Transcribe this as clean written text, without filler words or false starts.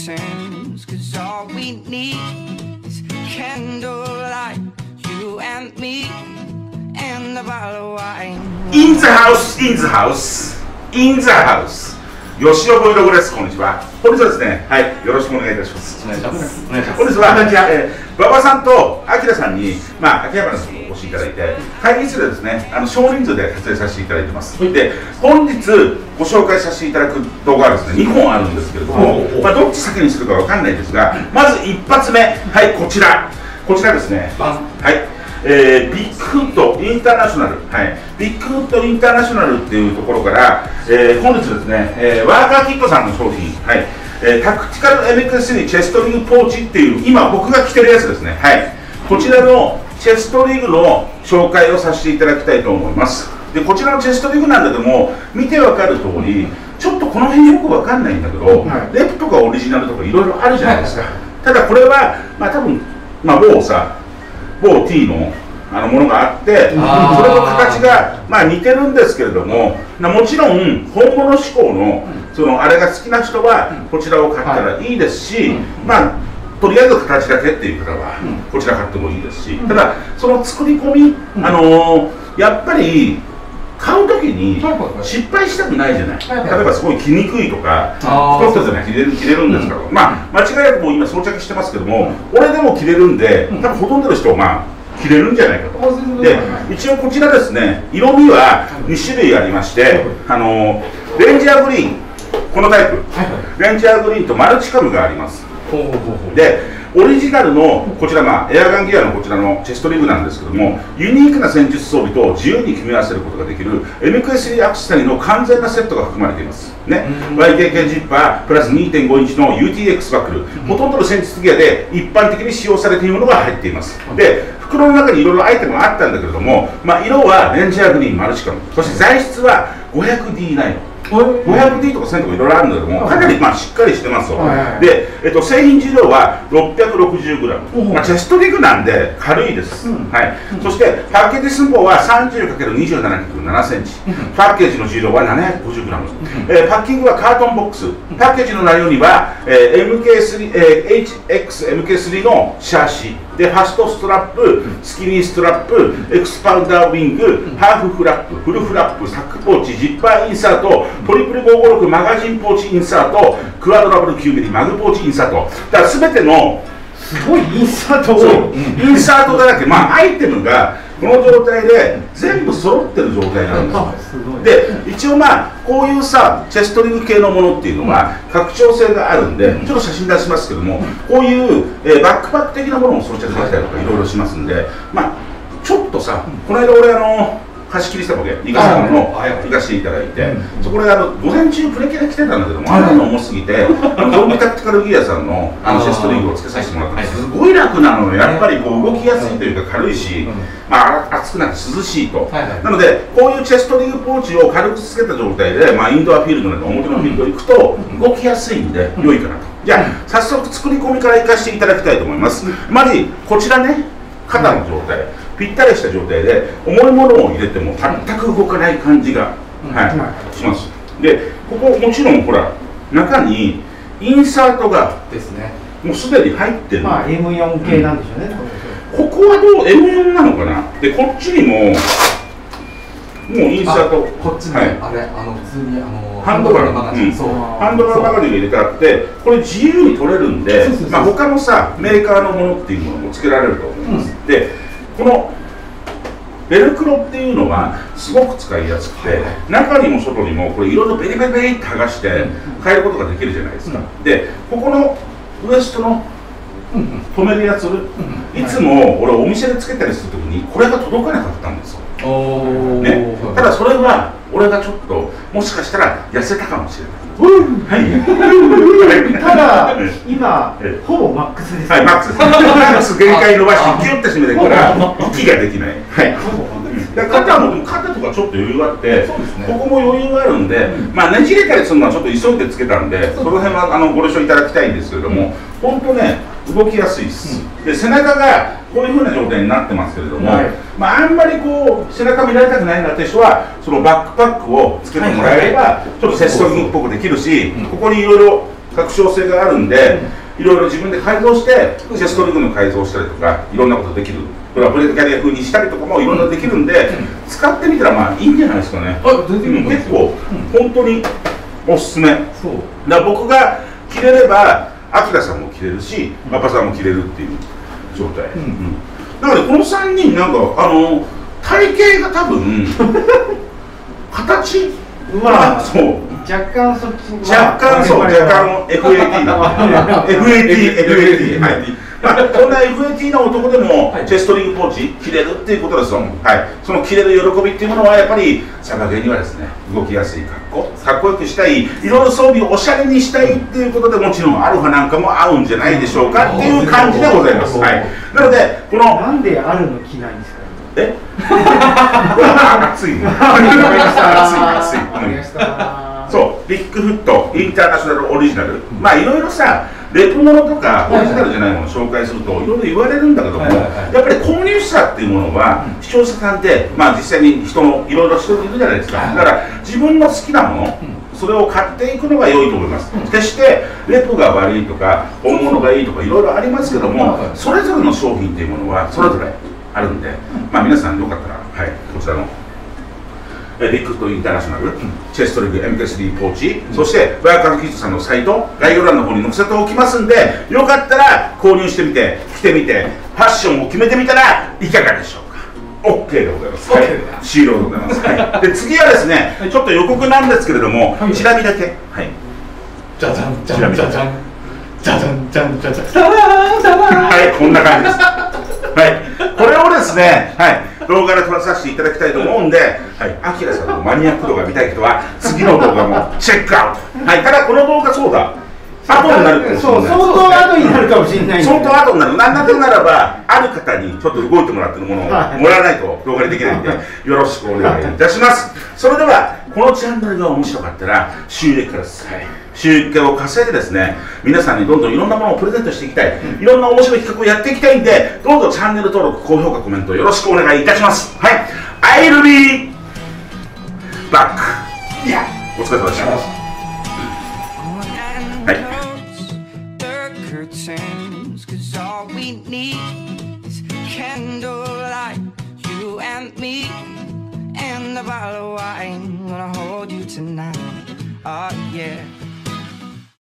reasons, 'cause all we need is candlelight, you and me, and a bottle of wine. In the house, in the house, in the house。吉尾 Vlog です。こんにちは。本日はですね、はい、よろしくお願いいたします。 お願いします。お願いします。 本日は、馬場さんと明さんに、秋山さんにお越しいただいて、会議室でですね、少人数で撮影させていただいてます。で、本日ご紹介させていただく動画はですね、2本あるんですけれども、どっち先にするかわかんないですが、まず一発目、はい、こちらですね。はい。ビッグフットインターナショナル、はい、ビッグフットインターナショナルっていうところから、本日ですね、ワーカーキットさんの商品、はい、タクティカル MX3 チェストリーグポーチっていう、今僕が着てるやつですね、はい、こちらのチェストリーグの紹介をさせていただきたいと思います。で、こちらのチェストリーグなんだけども、見てわかる通り、ちょっとこの辺よくわかんないんだけど、はい、レプとかオリジナルとかいろいろあるじゃないですか。はい、ただこれは、多分、某 T のものがあって、それと形が似てるんですけれども、もちろん本物志向のあれが好きな人はこちらを買ったらいいですし、とりあえず形だけっていう方はこちら買ってもいいですし、ただその作り込み、やっぱり買うときに失敗したくないじゃない。例えばすごい着にくいとか、太ったじゃない、着れるんですから、間違いなくもう今装着してますけども、俺でも着れるんで、多分ほとんどの人は着れるんじゃないかと。で、一応こちらですね、色味は2種類ありまして、レンジャーグリーン、このタイプ、レンジャーグリーンとマルチカムがあります。で、オリジナルのこちら、エアガンギアのこちらのチェストリーグなんですけども、ユニークな戦術装備と自由に組み合わせることができる MK3 アクセサリーの完全なセットが含まれていますね。YKK ジッパープラス 2.5 インチの UTX バックル、ほとんどの戦術ギアで一般的に使用されているものが入っています。で、袋の中にいろいろアイテムがあったんだけれども、色はレンジャーグリーンマルチカム、そして材質は 500D9、500D とか1000とかいろいろあるんだけども、かなりしっかりしてますよ。で、製品重量は 660g、チェストリグなんで軽いです。はい。そしてパッケージ寸法は 30×27.7 センチ、パッケージの重量は 750g、パッキングはカートンボックス、パッケージの内容には HX-MK3 のシャーシで、ファストストラップ、スキニーストラップ、エクスパウダーウィング、ハーフフラップ、フルフラップ、サックポーチ、ジッパーインサート、トリプル556マガジンポーチインサート、クアドラブル 9mm マグポーチインサート、だから全てのすごいインサートインサートだらけ、アイテムがこの状態で全部揃ってる状態なんですよ。で、一応こういうチェストリング系のものっていうのは拡張性があるんで、ちょっと写真出しますけども、こういうバックパック的なものも装着できたりとかいろいろしますんで、ちょっとこの間俺貸し切りしたわけ、イカさんの行かせていただいて、そこで午前中プレキャラ来てたんだけども、あまりに重すぎて、ゾンビタクティカルギアさんのチェストリングをつけさせてもらったら、すごい楽なのよ。やっぱり動きやすいというか軽いし、暑くなって涼しいと。なので、こういうチェストリングポーチを軽くつけた状態で、インドアフィールドなど表のフィールドに行くと動きやすいんで良いかなと。じゃあ早速作り込みからいかせていただきたいと思います。まずこちらね、肩の状態、ぴったりした状態で重いものを入れても全く動かない感じが、します。で、ここもちろんほら中にインサートがですね、もうすでに入ってる。 M4 系なんでしょうね。 ここはどう M4 なのかな。で、こっちにもインサート、 こっちに普通にハンドガン、ハンドガンマガジンが入れてあって、これ自由に取れるんで、他のメーカーのものっていうものもつけられると思います。で、このベルクロっていうのはすごく使いやすくて、中にも外にもこれいろいろベリベリベリって剥がして変えることができるじゃないですか。で、ここのウエストの止めるやつ、いつも俺お店でつけたりするときにこれが届かなかったんですよ。ね、ただそれは俺がちょっともしかしたら痩せたかもしれない。 ただ今ほぼマックスです。 はい、マックスです。マックス限界伸ばしてギュッと締めてから息ができない。はい。肩とかちょっと余裕があって、ここも余裕があるんで、ねじれたりするのはちょっと急いでつけたんで、その辺はご了承いただきたいんですけれども、本当ね動きやすいです。で、背中がこういうふうな状態になってますけれども、あんまり背中見られたくないなって人はそのバックパックをつけてもらえればちょっとセストリングっぽくできるし、ここにいろいろ拡張性があるんで、いろいろ自分で改造してチェストリグの改造したりとかいろんなことできる。これはプレートキャリア風にしたりとかもいろんなできるんで、使ってみたらまあいいんじゃないですかね。結構本当におすすめ。だから僕が着れればアキラさんも着れるし、マパさんも着れるっていう状態。なのでこの3人なんか体型が多分形まあそう若干そっち若干 FAT なFAT はい。まあ、そんな FAT の男でもチェストリングポーチ着れるっていうことですよ。はい。その着れる喜びっていうものはやっぱりサバゲーにはですね、動きやすい格好、かっこよくしたい、いろいろ装備をおしゃれにしたいっていうことでもちろんアルファなんかも合うんじゃないでしょうかっていう感じでございます。はい。なのでこのなんであるの着ないんですか。 暑い。暑い。そう、ビッグフット、インターナショナルオリジナル、まあいろいろさ、レプモノとかオリジナルじゃないものを紹介するといろいろ言われるんだけども、やっぱり購入者っていうものは、視聴者さんって、まあ実際に人のいろいろ人いるじゃないですか。だから自分の好きなもの、それを買っていくのが良いと思います。決してレプが悪いとか、本物がいいとかいろいろありますけども、それぞれの商品っていうものはそれぞれあるんで、まあ皆さんよかったら、はい、こちらの。ビッグフットインターナショナル、チェストリグ MK3 ポーチ、そしてワイカーキッズさんのサイト、概要欄の方に載せておきますんで、よかったら購入してみて、着てみて、ファッションを決めてみたらいかがでしょうか。OK でございます。はい、シールでございます。はい、で次はですね、ちょっと予告なんですけれども、チラ見だけ。はい。 じゃじゃんじゃんじゃじゃんじゃじゃんじゃんじゃじゃん。 はい、こんな感じです。はい、これをですね、はい。動画で撮らさせていただきたいと思うんで、はい、アキラさんのマニアック度が見たい人は次の動画もチェックアウト。はい、ただこの動画そうだ。後になるかもしれない。 相当後になるかもしれない。 相当後になる。なんならばある方にちょっと動いてもらってるものをもらわないと動画にできないんで、よろしくお願いいたします。それではこのチャンネルが面白かったら収益化です。はい。収益化を稼いでですね、皆さんにどんどんいろんなものをプレゼントしていきたい、いろんな面白い企画をやっていきたいんで、どうぞチャンネル登録、高評価、コメントよろしくお願いいたします。はい、I'll be back。いや、お疲れ様でした。はい。 And a bottle of wine, gonna hold you tonight. Oh yeah.